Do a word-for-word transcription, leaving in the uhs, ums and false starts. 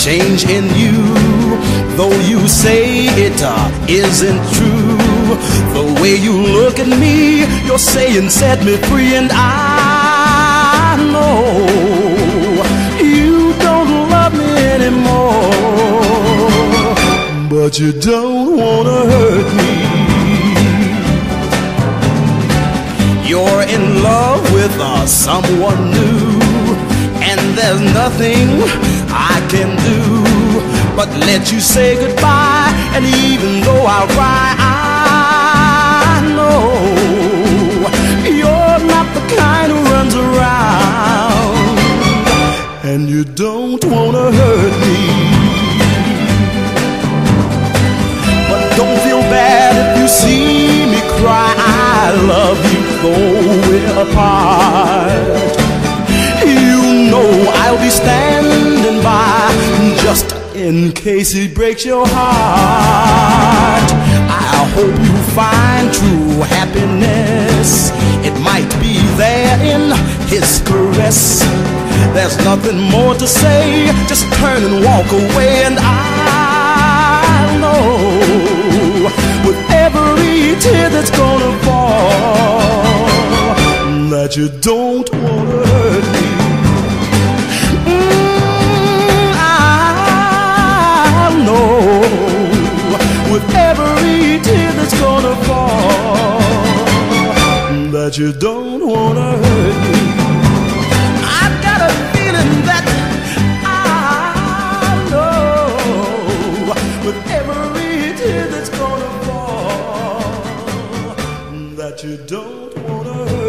change in you, though you say it uh, isn't true. The way you look at me, you're saying set me free, and I know you don't love me anymore, but you don't wanna hurt me. You're in love with uh, someone new, and there's nothing I can do but let you say goodbye. And even though I cry, I know you're not the kind who runs around, and you don't wanna hurt me. But don't feel bad if you see me cry. I love you though we're apart. You know I'll be standing by just in case it breaks your heart. I hope you find true happiness. It might be there in his caress. There's nothing more to say, just turn and walk away. And I know with every tear that's gonna fall that you don't wanna hurt me. mm, I know with every tear that's gonna fall that you don't wanna hurt me. I've got a feeling that I know with every tear that's gonna fall that you don't wanna hurt me.